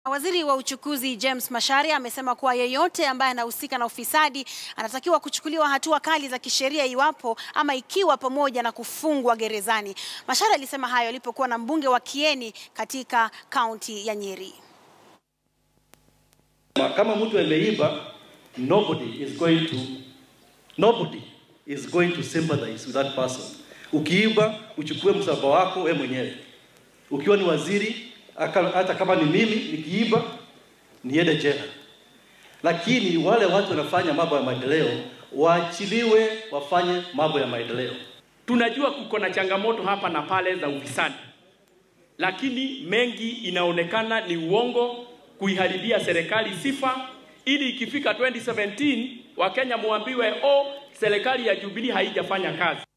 Waziri wa uchukuzi James Macharia amesema kuwa yeyote ambaye anahusika na ufisadi anatakiwa kuchukuliwa hatua kali za kisheria iwapo ama ikiwa pamoja na kufungwa gerezani. Macharia alisema hayo alipokuwa na mbunge wa Kieni katika kaunti ya Nyeri. Kama mtu ameiba, nobody is going to sympathize with that person. Ukiiba, uchukue msalaba wako wewe mwenyewe. Ukiwa ni waziri, hata kama ni mimi nikiiba niende jela. Lakini wale watu wanafanya mambo ya maendeleo waachiliwe wafanye mambo ya maendeleo. Tunajua kuko na changamoto hapa na pale za ufisadi, lakini mengi inaonekana ni uongo, kuiharibia serikali sifa, ili ikifika 2017 Wakenya muambiwe serikali ya Jubilee haijafanya kazi.